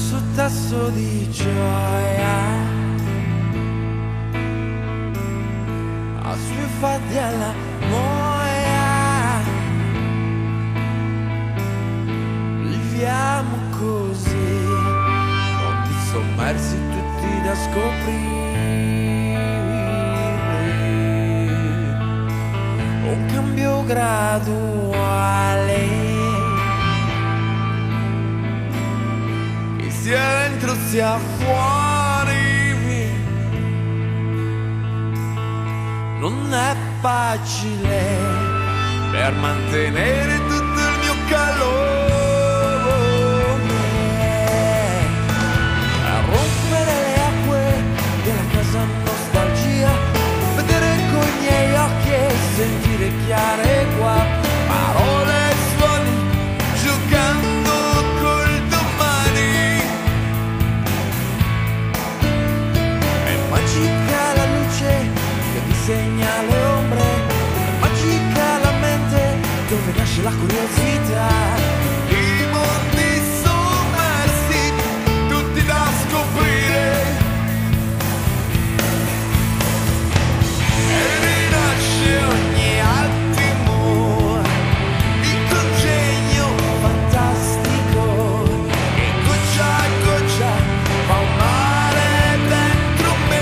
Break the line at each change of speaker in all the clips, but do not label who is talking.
su tasso di gioia, sui fatti alla moia, viviamo così, mondi sommersi tutti da scoprire, un cambio graduale, che sia dentro sia fuori. Non è facile per mantenere tutto il mio calore, a rompere le acque della casa nostalgia, vedere con i miei occhi e sentire chiare qua parole e suoni, giocando col domani. È magica la luce che disegna le ombre, è magica la mente dove nasce la curiosità. I mondi sommersi, tutti da scoprire, e rinasce ogni attimo di congegno fantastico, che goccia a goccia fa un mare dentro me.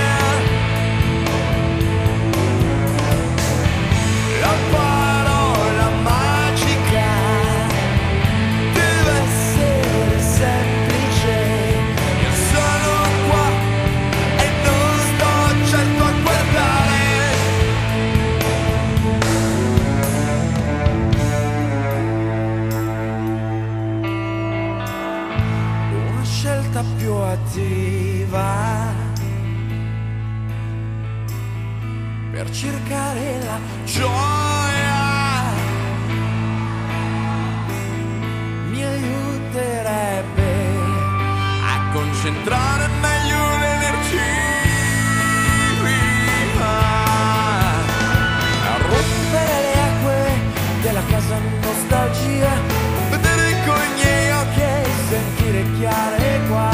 La parola magica deve essere semplice. Io sono qua e non sto certo a guardare. Una scelta più attiva per cercare la gioia mi aiuterebbe a concentrare meglio l'energia, a rompere le acque della casa nostalgia, vedere con i miei occhi e sentire chiare qua